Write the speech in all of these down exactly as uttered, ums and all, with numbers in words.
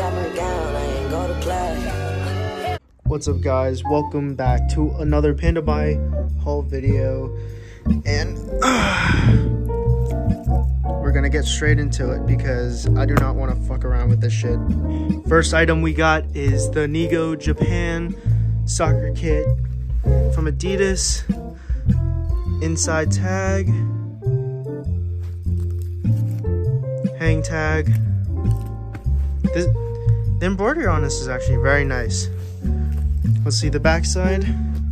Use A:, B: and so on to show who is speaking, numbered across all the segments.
A: What's up, guys? Welcome back to another Panda Buy haul video, and uh, we're gonna get straight into it because I do not want to fuck around with this shit. First item we got is the Nigo Japan soccer kit from Adidas. Inside tag, hang tag. This, the embroidery on this is actually very nice. Let's see the back side.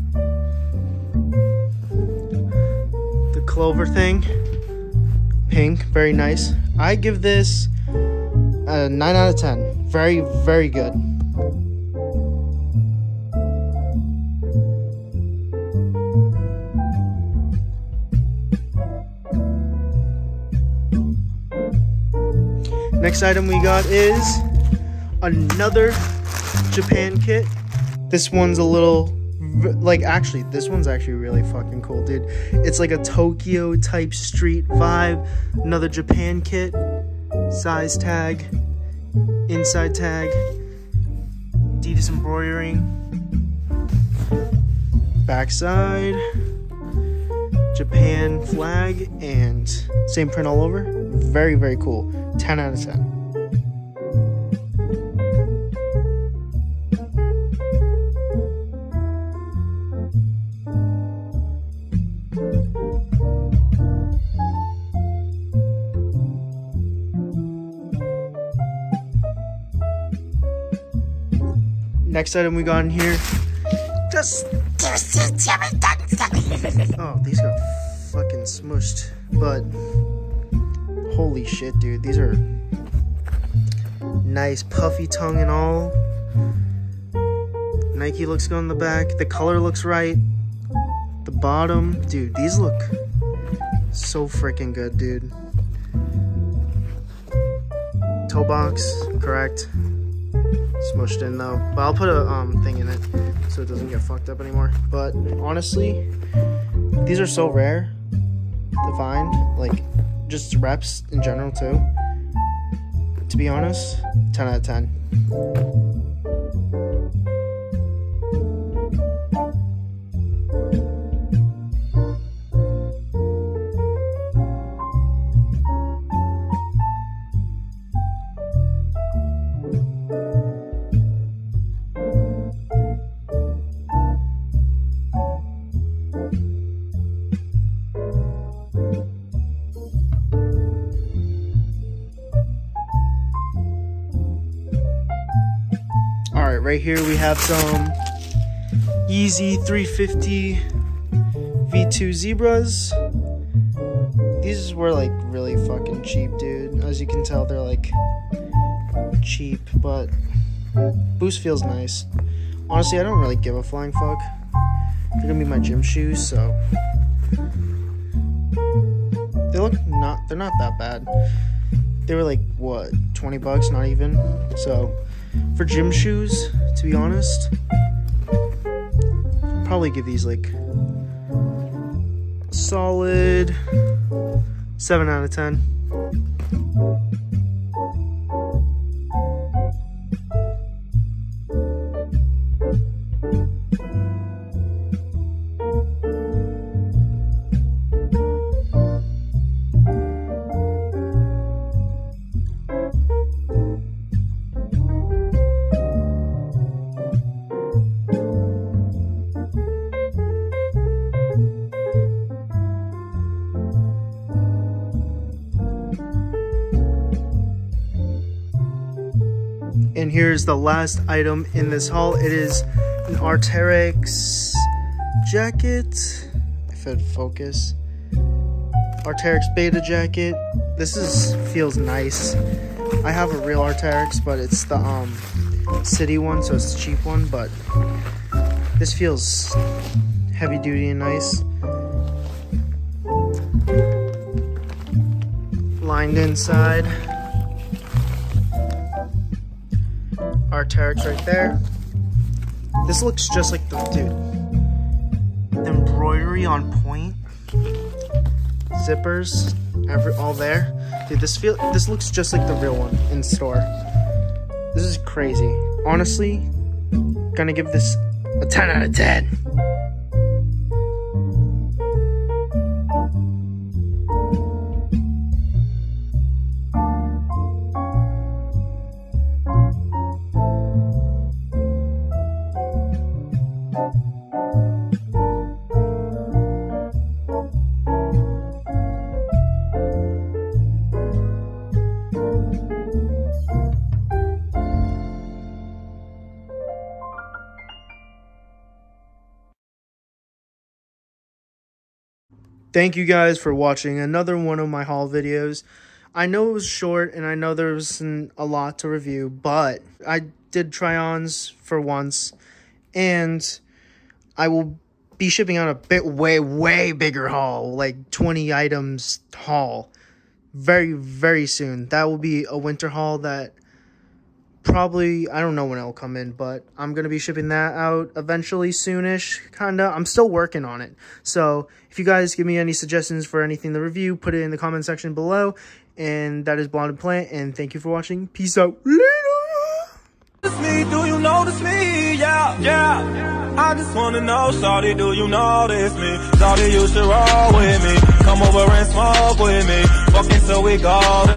A: The clover thing, pink, very nice. I give this a nine out of ten. Very, very good. Next item we got is another Japan kit. This one's a little, like, actually, this one's actually really fucking cool, dude. It's like a Tokyo type street vibe. Another Japan kit. Size tag. Inside tag. Adidas embroidering. Backside. Japan flag. And same print all over. Very, very cool. ten out of ten. Next item we got in here, just oh, these got fucking smushed, but holy shit, dude, these are nice, puffy tongue and all. Nike looks good on the back. The color looks right. The bottom, dude, these look so freaking good, dude. Toe box, correct. Smushed in though, but I'll put a um thing in it so it doesn't get fucked up anymore. But honestly, these are so rare to find, like just reps in general too. To be honest, ten out of ten. Alright, right here we have some Yeezy three fifty V two Zebras. These were like really fucking cheap, dude. As you can tell, they're like cheap, but Boost feels nice. Honestly, I don't really give a flying fuck. They're gonna be my gym shoes, so they look not, they're not that bad. They were like, what, twenty bucks, not even? So for gym shoes, to be honest, probably give these like a solid seven out of ten. And here's the last item in this haul. It is an Arc'teryx jacket, if it'd focus. Arc'teryx beta jacket. This is feels nice. I have a real Arc'teryx, but it's the um city one, so it's the cheap one, but this feels heavy duty and nice. Lined inside. Arc'teryx right there. This looks just like the dude. The embroidery on point. Zippers, every all there. Dude, this feel this looks just like the real one in store. This is crazy. Honestly, gonna give this a ten out of ten. Thank you guys for watching another one of my haul videos. I know it was short and I know there wasn't a lot to review, but I did try-ons for once, and I will be shipping out a bit way, way bigger haul, like twenty items haul, very, very soon. That will be a winter haul that probably, I don't know when it'll come in, but I'm going to be shipping that out eventually soonish, kind of. I'm still working on it. So if you guys give me any suggestions for anything to review, put it in the comment section below. And that is Blonde and Plant, and thank you for watching. Peace out. Later.
B: Me, do you notice me? Yeah, yeah. I just wanna know, shawty, do you notice me? Shawty, you should roll with me. Come over and smoke with me. Fucking till we go.